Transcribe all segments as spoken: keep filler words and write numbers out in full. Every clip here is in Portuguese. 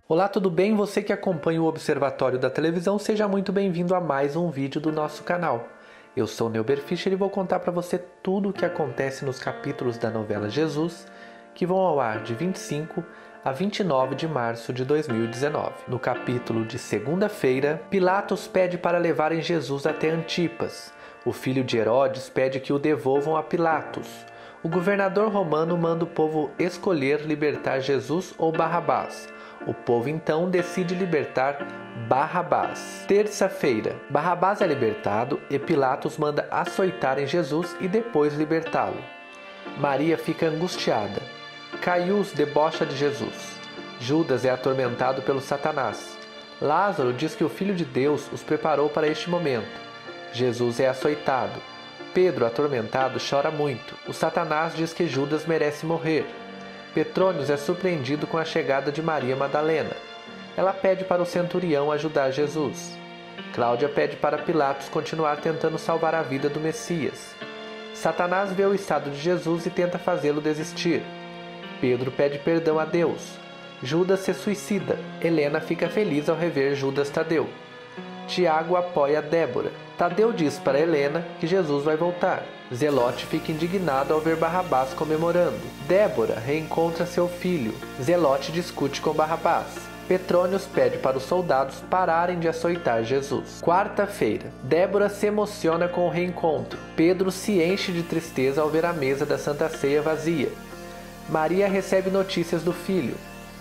Olá, tudo bem? Você que acompanha o Observatório da Televisão, seja muito bem-vindo a mais um vídeo do nosso canal. Eu sou Neuber Fischer e vou contar para você tudo o que acontece nos capítulos da novela Jesus, que vão ao ar de vinte e cinco a vinte e nove de março de dois mil e dezenove. No capítulo de segunda-feira, Pilatos pede para levarem Jesus até Antipas. O filho de Herodes pede que o devolvam a Pilatos. O governador romano manda o povo escolher libertar Jesus ou Barrabás. O povo então decide libertar Barrabás. Terça-feira, Barrabás é libertado e Pilatos manda açoitarem Jesus e depois libertá-lo. Maria fica angustiada. Caiús debocha de Jesus. Judas é atormentado pelo Satanás. Lázaro diz que o Filho de Deus os preparou para este momento. Jesus é açoitado. Pedro, atormentado, chora muito. O Satanás diz que Judas merece morrer. Petrônios é surpreendido com a chegada de Maria Madalena. Ela pede para o centurião ajudar Jesus. Cláudia pede para Pilatos continuar tentando salvar a vida do Messias. Satanás vê o estado de Jesus e tenta fazê-lo desistir. Pedro pede perdão a Deus. Judas se suicida. Helena fica feliz ao rever Judas Tadeu. Tiago apoia Débora. Tadeu diz para Helena que Jesus vai voltar. Zelote fica indignado ao ver Barrabás comemorando. Débora reencontra seu filho. Zelote discute com Barrabás. Petrônios pede para os soldados pararem de açoitar Jesus. Quarta-feira, Débora se emociona com o reencontro. Pedro se enche de tristeza ao ver a mesa da Santa Ceia vazia. Maria recebe notícias do filho.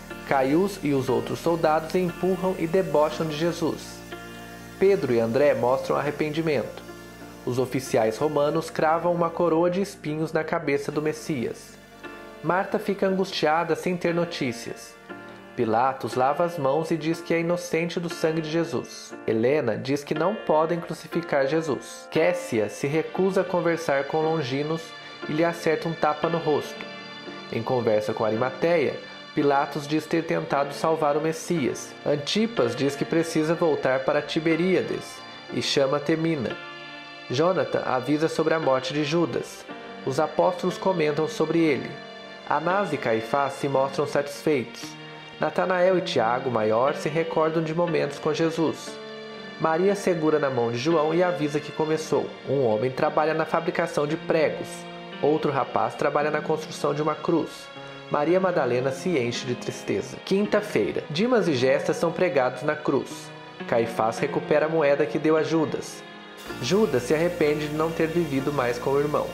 Caiús e os outros soldados empurram e debocham de Jesus. Pedro e André mostram arrependimento. Os oficiais romanos cravam uma coroa de espinhos na cabeça do Messias. Marta fica angustiada sem ter notícias. Pilatos lava as mãos e diz que é inocente do sangue de Jesus. Helena diz que não podem crucificar Jesus. Quécia se recusa a conversar com Longinos e lhe acerta um tapa no rosto. Em conversa com Arimateia, Pilatos diz ter tentado salvar o Messias. Antipas diz que precisa voltar para Tiberíades e chama Temina. Jonathan avisa sobre a morte de Judas. Os apóstolos comentam sobre ele. Anás e Caifás se mostram satisfeitos. Natanael e Tiago, maior, se recordam de momentos com Jesus. Maria segura na mão de João e avisa que começou. Um homem trabalha na fabricação de pregos. Outro rapaz trabalha na construção de uma cruz. Maria Madalena se enche de tristeza. Quinta-feira, Dimas e Gestas são pregados na cruz. Caifás recupera a moeda que deu a Judas. Judas se arrepende de não ter vivido mais com o irmão.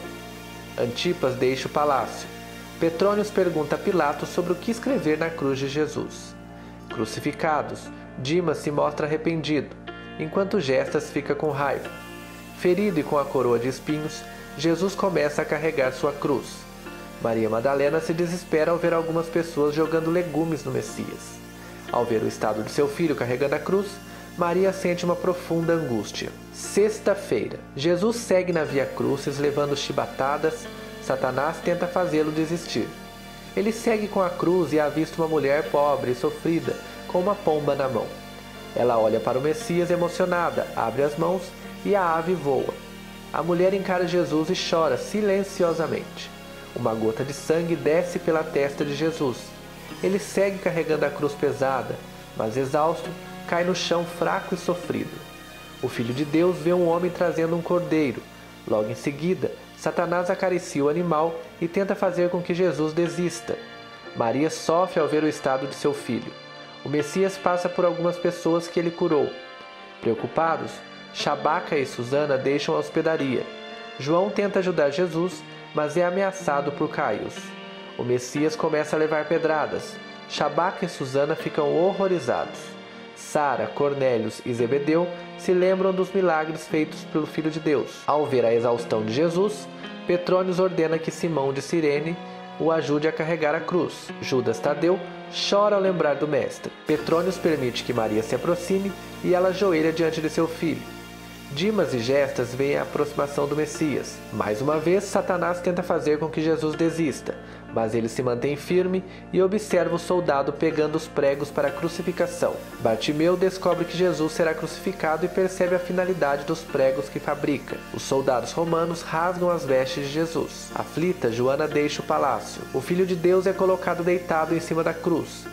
Antipas deixa o palácio. Petrônios pergunta a Pilatos sobre o que escrever na cruz de Jesus. Crucificados, Dimas se mostra arrependido, enquanto Gestas fica com raiva. Ferido e com a coroa de espinhos, Jesus começa a carregar sua cruz. Maria Madalena se desespera ao ver algumas pessoas jogando legumes no Messias. Ao ver o estado de seu filho carregando a cruz, Maria sente uma profunda angústia. Sexta-feira, Jesus segue na Via Crucis levando chibatadas. Satanás tenta fazê-lo desistir. Ele segue com a cruz e avista uma mulher pobre e sofrida com uma pomba na mão. Ela olha para o Messias emocionada, abre as mãos e a ave voa. A mulher encara Jesus e chora silenciosamente. Uma gota de sangue desce pela testa de Jesus. Ele segue carregando a cruz pesada, mas exausto, cai no chão fraco e sofrido. O Filho de Deus vê um homem trazendo um cordeiro. Logo em seguida, Satanás acaricia o animal e tenta fazer com que Jesus desista. Maria sofre ao ver o estado de seu filho. O Messias passa por algumas pessoas que ele curou. Preocupados, Shabaca e Susana deixam a hospedaria. João tenta ajudar Jesus, mas é ameaçado por Caius. O Messias começa a levar pedradas. Shabaca e Susana ficam horrorizados. Sara, Cornélios e Zebedeu se lembram dos milagres feitos pelo Filho de Deus. Ao ver a exaustão de Jesus, Petrônios ordena que Simão de Cirene o ajude a carregar a cruz. Judas Tadeu chora ao lembrar do Mestre. Petrônios permite que Maria se aproxime e ela ajoelha diante de seu filho. Dimas e Gestas veem a aproximação do Messias. Mais uma vez, Satanás tenta fazer com que Jesus desista, mas ele se mantém firme e observa o soldado pegando os pregos para a crucificação. Bartimeu descobre que Jesus será crucificado e percebe a finalidade dos pregos que fabrica. Os soldados romanos rasgam as vestes de Jesus. Aflita, Joana deixa o palácio. O Filho de Deus é colocado deitado em cima da cruz.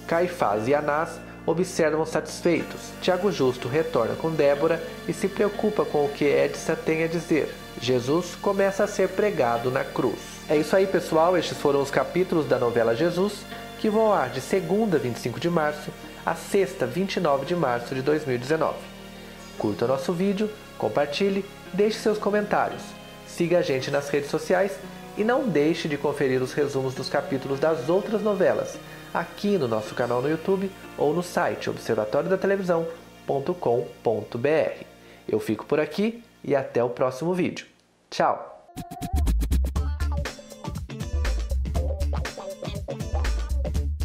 Caifás e Anás observam satisfeitos. Tiago Justo retorna com Débora e se preocupa com o que Edsa tem a dizer. Jesus começa a ser pregado na cruz. É isso aí, pessoal. Estes foram os capítulos da novela Jesus, que vão ao ar de segunda, vinte e cinco de março, a sexta, vinte e nove de março de dois mil e dezenove. Curta o nosso vídeo, compartilhe, deixe seus comentários. Siga a gente nas redes sociais e não deixe de conferir os resumos dos capítulos das outras novelas aqui no nosso canal no YouTube ou no site observatório da televisão ponto com ponto br. Eu fico por aqui e até o próximo vídeo. Tchau!